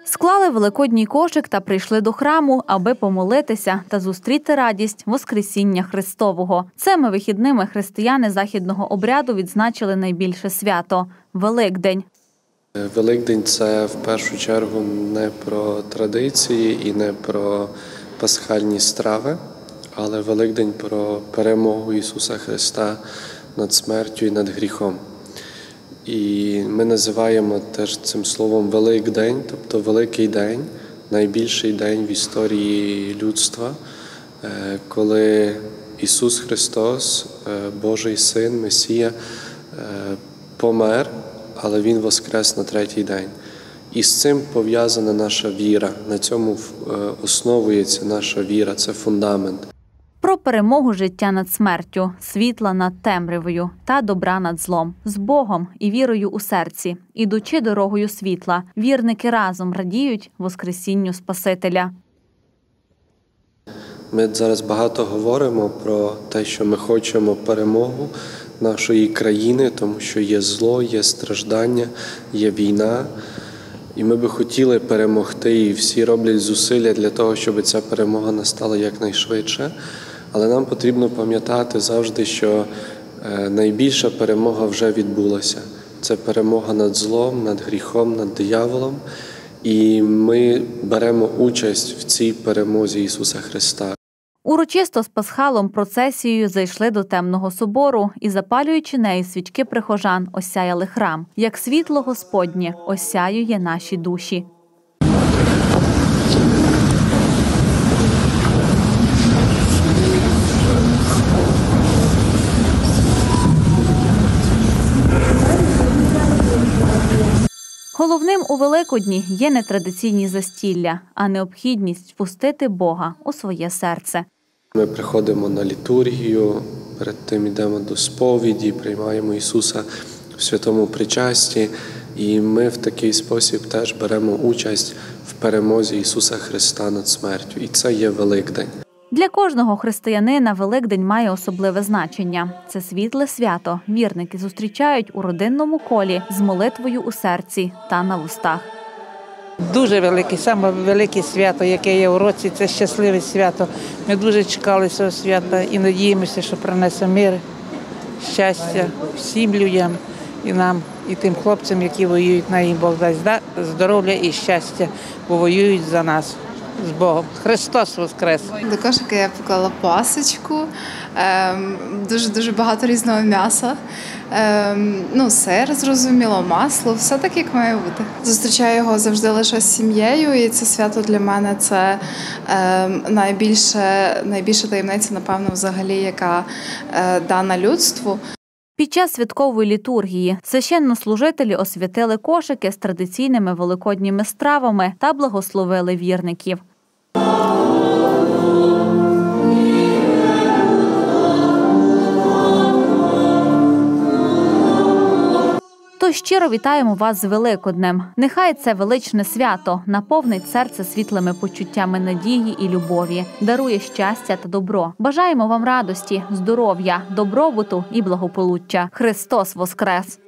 Склали великодній кошик та прийшли до храму, аби помолитися та зустріти радість Воскресіння Христового. Цими вихідними християни західного обряду відзначили найбільше свято – Великдень. Великдень – це в першу чергу не про традиції і не про пасхальні страви, але Великдень про перемогу Ісуса Христа над смертю і над гріхом. І ми називаємо теж цим словом Великдень, тобто Великий день, найбільший день в історії людства, коли Ісус Христос, Божий Син, Месія, помер, але Він воскрес на третій день. І з цим пов'язана наша віра, на цьому основується наша віра, це фундамент. Про перемогу життя над смертю, світла над темрявою та добра над злом. З Богом і вірою у серці, ідучи дорогою світла, вірники разом радіють Воскресінню Спасителя. Ми зараз багато говоримо про те, що ми хочемо перемогу нашої країни, тому що є зло, є страждання, є війна. І ми би хотіли перемогти, і всі роблять зусилля для того, щоб ця перемога настала якнайшвидше. Але нам потрібно пам'ятати завжди, що найбільша перемога вже відбулася. Це перемога над злом, над гріхом, над дияволом. І ми беремо участь в цій перемозі Ісуса Христа. Урочисто з пасхалом процесією зайшли до Темного собору і, запалюючи нею свічки прихожан, осяяли храм. Як світло Господнє осяює наші душі. Головним у Великодні є не традиційні застілля, а необхідність впустити Бога у своє серце. Ми приходимо на літургію, перед тим йдемо до сповіді, приймаємо Ісуса в святому причасті. І ми в такий спосіб теж беремо участь в перемозі Ісуса Христа над смертю. І це є Великдень. Для кожного християнина Великдень має особливе значення. Це світле свято. Вірники зустрічають у родинному колі з молитвою у серці та на вустах. Дуже велике, саме велике свято, яке є у році, це щасливе свято. Ми дуже чекали цього свята і надіємося, що принесе мир, щастя всім людям і нам, і тим хлопцям, які воюють, на їм Бог дасть здоров'я і щастя, бо воюють за нас. З Богом. Христос Воскрес! До кошика я поклала пасочку, дуже багато різного м'яса, сир, зрозуміло, масло, все так, як має бути. Зустрічаю його завжди лише з сім'єю, і це свято для мене це найбільша таємниця, напевно, взагалі, яка дана людству. Під час святкової літургії священнослужителі освятили кошики з традиційними великодніми стравами та благословили вірників. Тож щиро вітаємо вас з Великоднем. Нехай це величне свято наповнить серце світлими почуттями надії і любові, дарує щастя та добро. Бажаємо вам радості, здоров'я, добробуту і благополуччя. Христос Воскрес!